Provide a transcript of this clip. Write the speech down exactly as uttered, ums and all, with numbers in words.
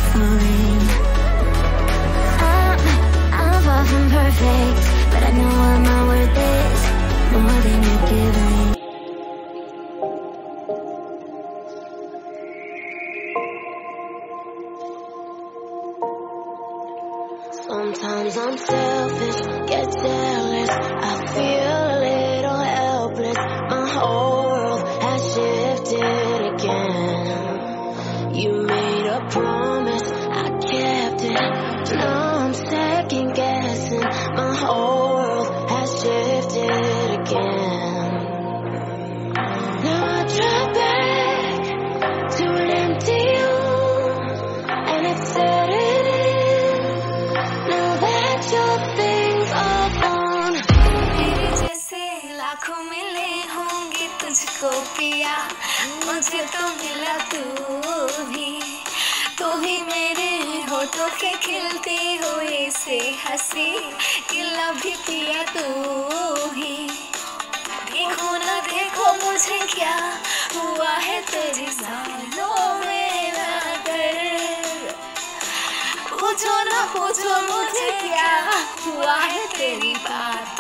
suffering. I'm, I'm far from perfect, but I know what my worth is, more than you're giving. Sometimes I'm selfish, get jealous, I feel a little helpless. My whole world has shifted again. You made a promise, I kept it. Now I'm second guessing. My whole world has shifted again. Now I drop back to an empty room, and it's setting in. Now that your things are gone. मेरे जैसे लाखों मिले होंगे तुझको पिया, मुझे तो मिला तू भी, तू ही मेरे होठों पे खिलती हुई से हंसी, गिला भी पिया तू ही। देखो ना देखो मुझे क्या हुआ है तेरी सांसों में लाकर, पूछो ना पूछो मुझे क्या हुआ है तेरी बात